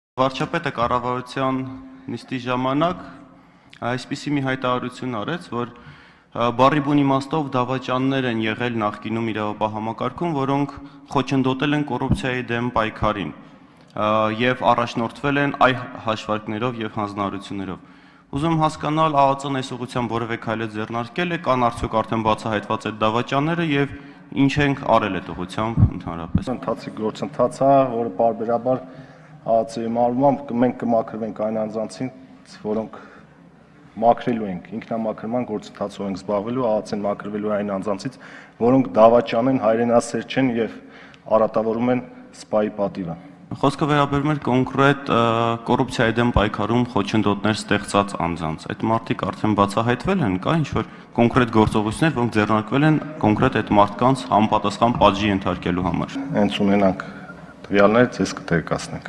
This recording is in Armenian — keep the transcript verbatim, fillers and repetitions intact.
Վարչապետը կառավարության նիստի ժամանակ այսպիսի մի հայտարարություն արեց, որ բառի բուն իմաստով դավաճաններ են եղել նախկինում իրավապահ համակարգում, որոնք խոչընդոտել են կոռուպցիայի դեմ պայքարին եւ առաջնորդվել են այ հաշվարկներով եւ հանձնարարություններով։ Ուզում հասկանալ ԱԱԾ-ն այս ուղղությամբ որևէ քայլ ձեռնարկել է, կան արդյոք արդեն բացահայտված այդ դավաճանները եւ ինչ ենք արել այդ ուղղությամբ ընդհանրապես։ Ընթացիկ գործընթաց է, որը պարբերաբար ԱԱԾ-ի մարմամբ մենք կմաքրվենք այն անձանցից, որոնք մաքրելու ենք, ինքնամաքրման գործընթացով ենք զբաղվելու, ԱԱԾ-ն մաքրվելու այն անձանցից, որոնք դավաճան են, հայրենասեր չեն եւ արատավորում են սպայի պատիվը։ Խոսքը վերաբերում է կոնկրետ կոռուպցիայի դեմ պայքարում խոչընդոտներ ստեղծած անձանց։ Այդ մարդիկ արդեն բացահայտվել են, կա ինչ-որ կոնկրետ գործողություններ, որոնք ձեռնարկվել են կոնկրետ այդ մարդկանց համապատասխան պատժի ենթարկելու համար։ Հենց ունենանք տվյալներ, ցես կտերկացնենք։